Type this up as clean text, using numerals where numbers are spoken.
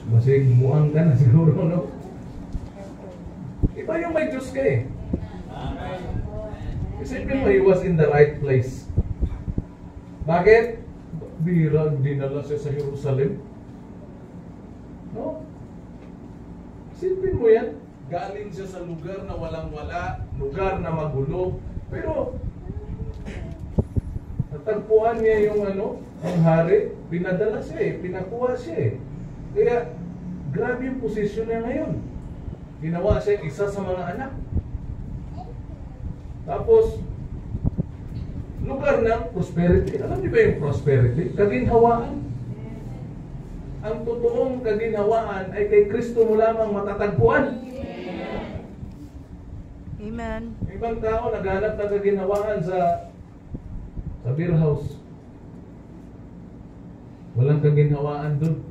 Masig muang ka na siguro, no? Iba yung may Diyos ka eh. Isipin mo, he was in the right place. Bakit? Bira, dinala siya sa Jerusalem. No? Isipin mo yan. Galing siya sa lugar na walang-wala, lugar na magulo. Pero, natagpuan niya yung ang hari, pinadala siya eh, pinakuha siya eh. Kaya, grabe yung posisyon niya ngayon. Ginawa siya isa sa mga anak. Tapos, lugar ng prosperity. Alam niyo ba yung prosperity? Kaginhawaan. Ang totoong kaginhawaan ay kay Kristo mo lamang matatagpuan. Amen. Ibang tao naghanap ng kaginhawaan sa beer house. Walang kaginhawaan dun.